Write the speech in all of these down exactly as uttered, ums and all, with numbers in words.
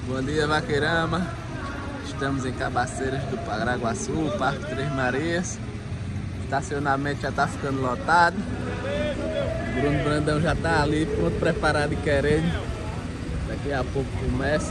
Bom dia, Vaqueirama. Estamos em Cabaceiras do Paraguaçu, Parque Três Marias. O estacionamento já está ficando lotado. Bruno Brandão já está ali, pronto, preparado e querendo. Daqui a pouco começa.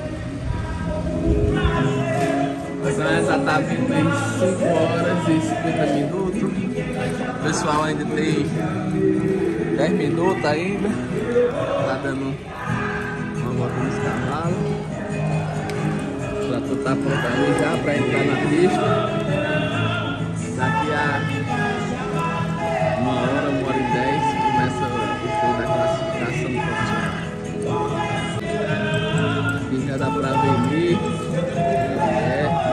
São exatamente cinco horas e cinquenta minutos. O pessoal ainda tem dez minutos ainda. Tá dando uma volta nos cavalos. O trator tá pronto ali já para entrar na pista. Daqui a uma hora, uma hora e dez começa o show da classificação profissional. Aqui já dá para ver. É.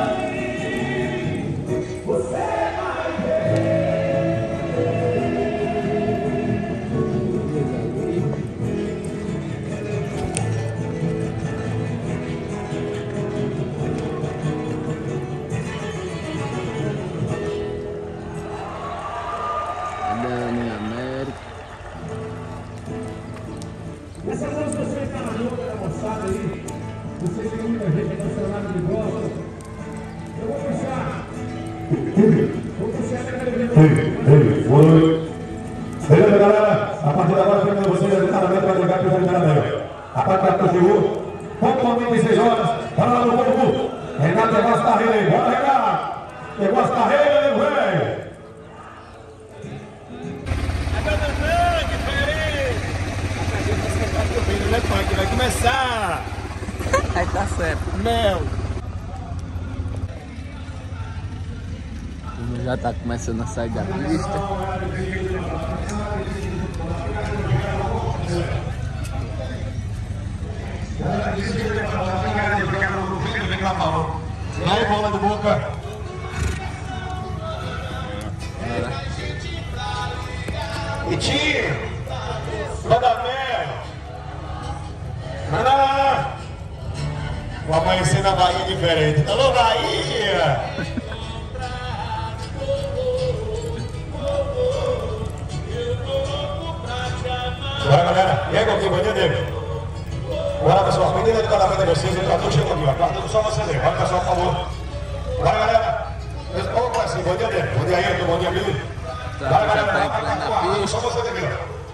Essa música você está na boca da moçada aí. Você tem muita gente emocionada de gosta. Eu vou puxar. Vou puxar a galera. Ei, ei, boa noite. Beleza, galera? A partir de agora, primeiro vocês, exatamente vai ligar para o Janeiro. A parte da Cojiú, pontualmente seis horas, para lá no povo. Renato pegou as carreiras aí. Bora, Renato. Pegou as carreiras aí, velho. Vai começar! Aí tá certo. Mel! Já tá começando a sair da pista. Vai, bola de boca! E tiro! Rodamel! Ah, o amanhecer na Bahia é diferente. Alô, Bahia! Bora, galera. E aí, Gotinho, bom dia, David. Bora, pessoal. Menina de cada vez de vocês, o trator chegou aqui, ó. Guardando só você aí. Bora, pessoal, por favor. Bora, galera. Ô, Clássico, bom dia, David. Bom dia, Ayrton. Bom dia, Billy. Bora, galera. Vai pra cá, só você aí, ó.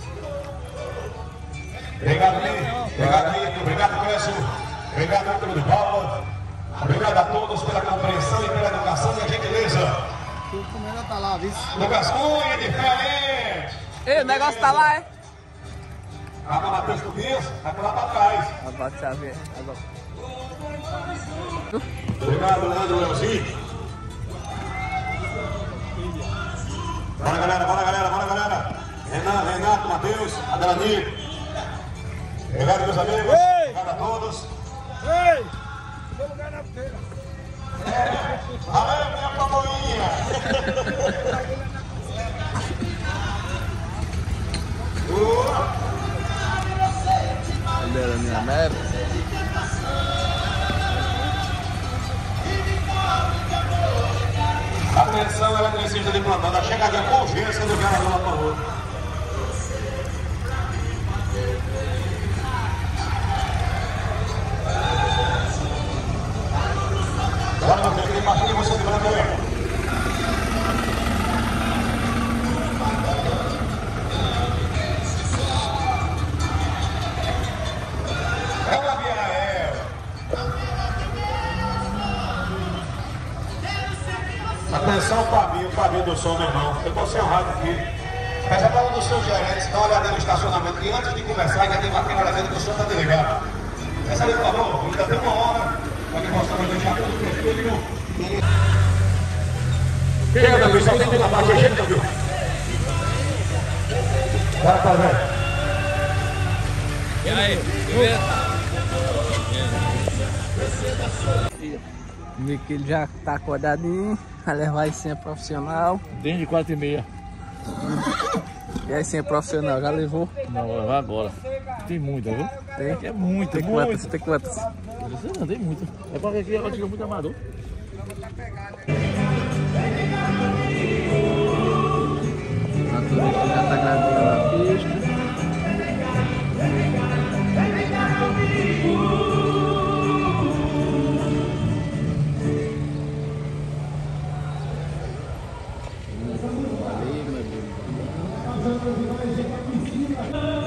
Obrigado, Billy. Obrigado, Ayrton. Obrigado, Clécio. Obrigado, Arthur de Paula. Obrigado a todos pela compreensão e pela educação e a gentileza. Lucas Cunha, diferente. Ei, o negócio tá lá, é? A Matheus Tobias, vai lá pra trás. Agora deixa eu ver. Agora. Obrigado, Leandro Leozinho. Bora, galera, bora, galera, bora, galera. Renan, Renato, Matheus, Adelani. Obrigado, meus amigos. Ei! Obrigado a todos. Ei! Meu lugar na feira. Valeu, minha pamoinha. Bandeira minha América. Atenção, eletricista de plantão. Da chegada com urgência do jogador lá para o outro. Bora, meu filho, embaixo de você de branco aí. É o Abiael. Atenção, Fabinho, Fabinho do som, meu irmão. Eu tô sem o rádio aqui. Peça para um dos seus gerentes, dá uma olhada no estacionamento, que antes de começar, ainda tem uma câmera dentro que o som está desligado. Peça ali, por favor, ainda tem uma hora. Pode mostrar pra gente tudo pro estúdio. Chega, Davi, só tem na parte, chega, Davi. Bora, pai, velho. E aí, vi que ele já tá acordadinho, vai levar a senha profissional. Desde quatro e meia. E a senha profissional, já levou? Não, vou levar agora. Tem muita, viu? Tem? É muita, Tem muita. quantas? Tem quantas? Não, tem muita. É porque aqui ela tira muito amador. A turma aqui já tá gravando na pista. para virar já para piscina.